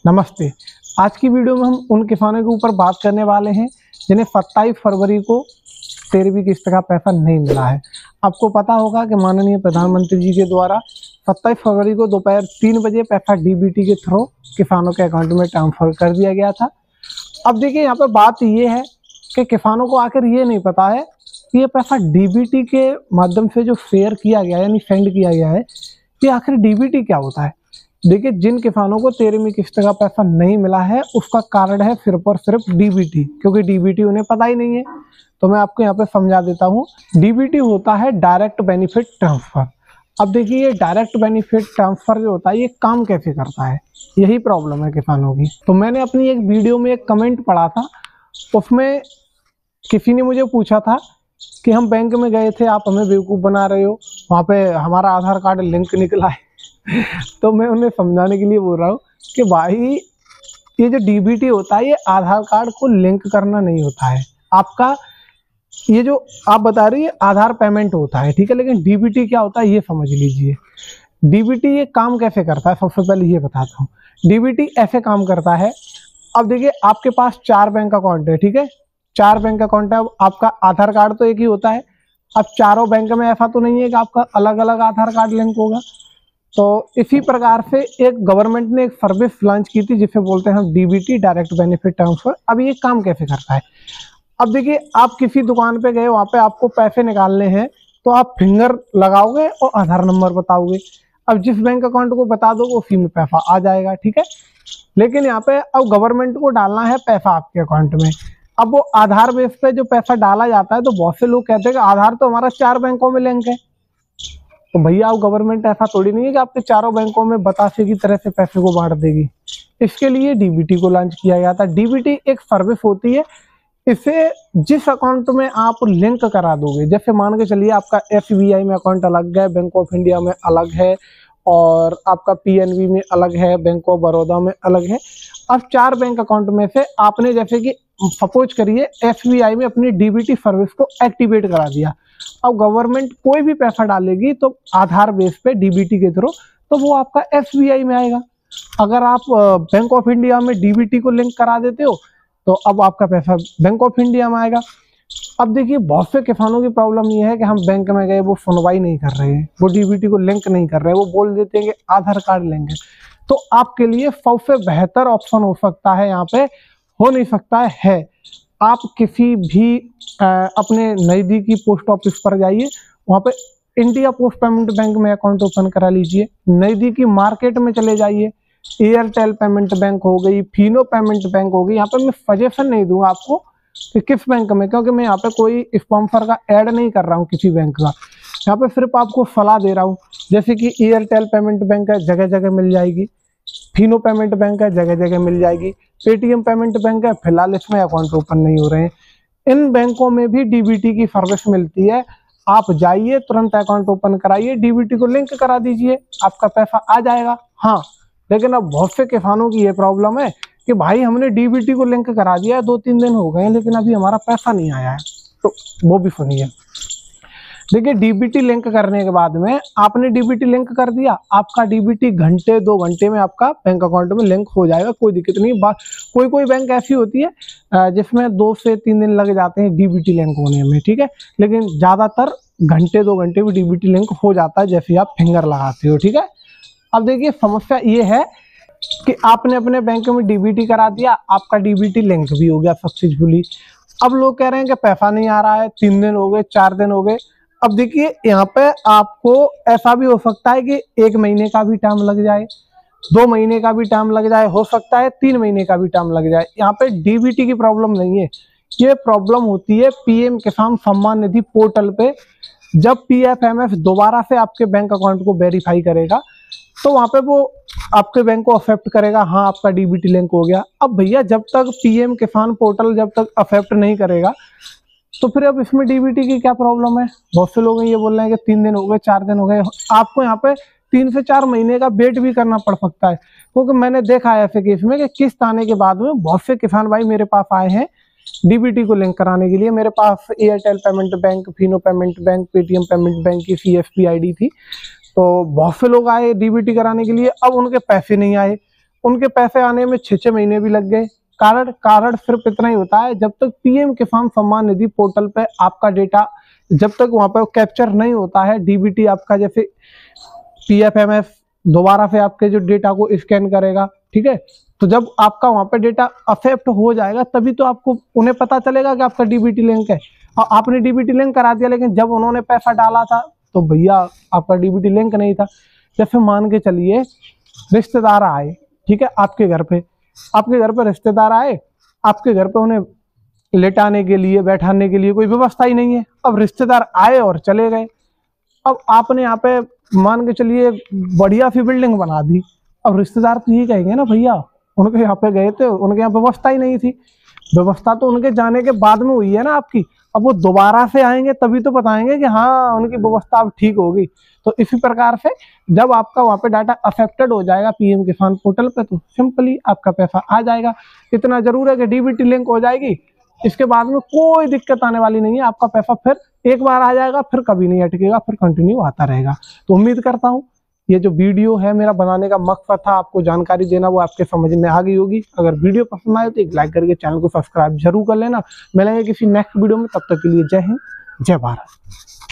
नमस्ते। आज की वीडियो में हम उन किसानों के ऊपर बात करने वाले हैं जिन्हें 27 फरवरी को 13वीं किस्त का पैसा नहीं मिला है। आपको पता होगा कि माननीय प्रधानमंत्री जी के द्वारा 27 फरवरी को दोपहर 3 बजे पैसा डीबीटी के थ्रू किसानों के अकाउंट में ट्रांसफर कर दिया गया था। अब देखिए, यहाँ पर बात ये है कि किसानों को आखिर ये नहीं पता है कि ये पैसा डीबीटी के माध्यम से जो शेयर किया गया है, यानी सेंड किया गया है, ये आखिर डीबीटी क्या होता है। देखिए, जिन किसानों को 13वीं किस्त का पैसा नहीं मिला है उसका कारण है सिर्फ और सिर्फ डीबीटी, क्योंकि डीबीटी उन्हें पता ही नहीं है। तो मैं आपको यहाँ पे समझा देता हूँ। डीबीटी होता है डायरेक्ट बेनिफिट ट्रांसफर। अब देखिए, ये डायरेक्ट बेनिफिट ट्रांसफर जो होता है ये काम कैसे करता है, यही प्रॉब्लम है किसानों की। तो मैंने अपनी एक वीडियो में एक कमेंट पढ़ा था, उसमें किसी ने मुझे पूछा था कि हम बैंक में गए थे, आप हमें बेवकूफ़ बना रहे हो, वहाँ पे हमारा आधार कार्ड लिंक निकला है। तो मैं उन्हें समझाने के लिए बोल रहा हूँ कि भाई, ये जो डीबीटी होता है ये आधार कार्ड को लिंक करना नहीं होता है। आपका ये जो आप बता रही है आधार पेमेंट होता है, ठीक है, लेकिन डीबीटी क्या होता है ये समझ लीजिए। डीबीटी ये काम कैसे करता है, सबसे पहले ये बताता हूँ। डीबीटी ऐसे काम करता है। अब देखिए, आपके पास 4 बैंक अकाउंट है, ठीक है, 4 बैंक अकाउंट है। अब आपका आधार कार्ड तो एक ही होता है। अब चारों बैंक में ऐसा तो नहीं है कि आपका अलग अलग आधार कार्ड लिंक होगा। तो इसी प्रकार से एक गवर्नमेंट ने एक सर्विस लॉन्च की थी जिसे बोलते हैं हम डीबीटी, डायरेक्ट बेनिफिट ट्रांसफर। अब ये काम कैसे करता है। अब देखिए, आप किसी दुकान पे गए, वहाँ पे आपको पैसे निकालने हैं, तो आप फिंगर लगाओगे और आधार नंबर बताओगे। अब जिस बैंक अकाउंट को बता दोगे उसी में पैसा आ जाएगा, ठीक है। लेकिन यहाँ पे अब गवर्नमेंट को डालना है पैसा आपके अकाउंट में। अब वो आधार बेस पे जो पैसा डाला जाता है, तो बहुत से लोग कहते हैं कि आधार तो हमारा 4 बैंकों में लिंक है। तो भैया, अब गवर्नमेंट ऐसा थोड़ी नहीं है कि आपके चारों बैंकों में बतासे की तरह से पैसे को बांट देगी। इसके लिए डीबीटी को लॉन्च किया गया था। डीबीटी एक सर्विस होती है, इसे जिस अकाउंट में आप लिंक करा दोगे, जैसे मान के चलिए आपका एसबीआई में अकाउंट अलग है, बैंक ऑफ इंडिया में अलग है, और आपका पीएनबी में अलग है, बैंक ऑफ बड़ौदा में अलग है। अब 4 बैंक अकाउंट में से आपने, जैसे कि सपोज करिए, एसबीआई में अपनी डीबीटी सर्विस को एक्टिवेट करा दिया। अब गवर्नमेंट कोई भी पैसा डालेगी तो आधार बेस पे डीबीटी के थ्रू, तो वो आपका एसबीआई में आएगा। अगर आप बैंक ऑफ इंडिया में डीबीटी को लिंक करा देते हो तो अब आपका पैसा बैंक ऑफ इंडिया में आएगा। अब देखिए, बहुत से किसानों की प्रॉब्लम ये है कि हम बैंक में गए, वो सुनवाई नहीं कर रहे हैं, वो डीबीटी को लिंक नहीं कर रहे हैं, वो बोल देते हैं कि आधार कार्ड लिंक है। तो आपके लिए सबसे बेहतर ऑप्शन हो सकता है, यहाँ पे हो नहीं सकता है, आप किसी भी अपने नज़दीकी पोस्ट ऑफिस पर जाइए, वहाँ पे इंडिया पोस्ट पेमेंट बैंक में अकाउंट ओपन करा लीजिए। नज़दीकी मार्केट में चले जाइए, एयरटेल पेमेंट बैंक हो गई, फिनो पेमेंट बैंक हो गई। यहाँ पे मैं सजेशन नहीं दूंगा आपको कि किस बैंक में, क्योंकि मैं यहाँ पे कोई स्पॉन्सर का ऐड नहीं कर रहा हूँ किसी बैंक का। यहाँ पे सिर्फ आपको सलाह दे रहा हूँ। जैसे कि एयरटेल पेमेंट बैंक है, जगह जगह मिल जाएगी। फिनो पेमेंट बैंक है, जगह जगह मिल जाएगी। पेटीएम पेमेंट बैंक है, फिलहाल इसमें अकाउंट ओपन नहीं हो रहे हैं। इन बैंकों में भी डीबीटी की सर्विस मिलती है। आप जाइए, तुरंत अकाउंट ओपन कराइए, डीबीटी को लिंक करा दीजिए, आपका पैसा आ जाएगा। हाँ, लेकिन अब बहुत से किसानों की ये प्रॉब्लम है कि भाई, हमने डीबीटी को लिंक करा दिया है, 2-3 दिन हो गए हैं, लेकिन अभी हमारा पैसा नहीं आया है। तो वो भी सुनिए। देखिए, डीबीटी लिंक करने के बाद में आपने डीबीटी लिंक कर दिया, आपका डीबीटी घंटे 2 घंटे में आपका बैंक अकाउंट में लिंक हो जाएगा, कोई दिक्कत नहीं। कोई कोई बैंक ऐसी होती है जिसमें 2 से 3 दिन लग जाते हैं डीबीटी लिंक होने में, ठीक है, लेकिन ज़्यादातर घंटे 2 घंटे में डीबीटी लिंक हो जाता है, जैसे आप फिंगर लगाते हो, ठीक है। अब देखिए, समस्या ये है कि आपने अपने बैंक में डीबीटी करा दिया, आपका डीबीटी लिंक भी हो गया सक्सेसफुली। अब लोग कह रहे हैं कि पैसा नहीं आ रहा है, 3 दिन हो गए, 4 दिन हो गए। अब देखिए, यहाँ पे आपको ऐसा भी हो सकता है कि 1 महीने का भी टाइम लग जाए, 2 महीने का भी टाइम लग जाए, हो सकता है 3 महीने का भी टाइम लग जाए। यहाँ पे डीबीटी की प्रॉब्लम नहीं है, ये प्रॉब्लम होती है पीएम किसान सम्मान निधि पोर्टल पे। जब पीएफएमएस दोबारा से आपके बैंक अकाउंट को वेरीफाई करेगा, तो वहाँ पे वो आपके बैंक को अफेक्ट करेगा, हाँ आपका डीबीटी लिंक हो गया। अब भैया, जब तक पीएम किसान पोर्टल जब तक अफेक्ट नहीं करेगा, तो फिर अब इसमें डीबीटी की क्या प्रॉब्लम है। बहुत से लोग ये बोल रहे हैं कि 3 दिन हो गए, 4 दिन हो गए। आपको यहाँ पे 3 से 4 महीने का वेट भी करना पड़ सकता है, क्योंकि मैंने देखा है ऐसे केस में कि किस्त आने के बाद में बहुत से किसान भाई मेरे पास आए हैं डीबीटी को लिंक कराने के लिए। मेरे पास Airtel payment bank, Fino payment bank, Paytm payment bank की CSP ID थी, तो बहुत से लोग आए डीबीटी कराने के लिए। अब उनके पैसे नहीं आए, उनके पैसे आने में 6-6 महीने भी लग गए। कारण सिर्फ इतना ही होता है, जब तक पीएम किसान सम्मान निधि पोर्टल पे आपका डेटा जब तक वहां पे कैप्चर नहीं होता है, डीबीटी आपका जैसे पीएफएमएस दोबारा से आपके जो डेटा को स्कैन करेगा, ठीक है, तो जब आपका वहां पे डेटा अफेक्ट हो जाएगा तभी तो आपको उन्हें पता चलेगा कि आपका डीबीटी लिंक है। और आपने डीबीटी लिंक करा दिया, लेकिन जब उन्होंने पैसा डाला था तो भैया आपका डीबीटी लिंक नहीं था। जैसे मान के चलिए रिश्तेदार आए, ठीक है, आपके घर पे रिश्तेदार आए, आपके घर पे उन्हें लेटाने के लिए बैठाने के लिए कोई व्यवस्था ही नहीं है। अब रिश्तेदार आए और चले गए। अब आपने यहाँ पे मान के चलिए बढ़िया सी बिल्डिंग बना दी। अब रिश्तेदार तो ये कहेंगे ना, भैया उनके यहाँ पे गए थे, उनके यहाँ व्यवस्था ही नहीं थी। व्यवस्था तो उनके जाने के बाद में हुई है ना आपकी। अब वो दोबारा से आएंगे तभी तो बताएंगे कि हाँ उनकी व्यवस्था अब ठीक होगी। तो इसी प्रकार से जब आपका वहाँ पे डाटा अफेक्टेड हो जाएगा पीएम किसान पोर्टल पे, तो सिंपली आपका पैसा आ जाएगा। इतना जरूर है कि डीबीटी लिंक हो जाएगी, इसके बाद में कोई दिक्कत आने वाली नहीं है। आपका पैसा फिर एक बार आ जाएगा, फिर कभी नहीं अटकेगा, फिर कंटिन्यू आता रहेगा। तो उम्मीद करता हूँ ये जो वीडियो है मेरा बनाने का मकसद था आपको जानकारी देना, वो आपके समझ में आ गई होगी। अगर वीडियो पसंद आए तो एक लाइक करके चैनल को सब्सक्राइब जरूर कर लेना। मिलेंगे किसी नेक्स्ट वीडियो में, तब तक के लिए जय हिंद, जय भारत।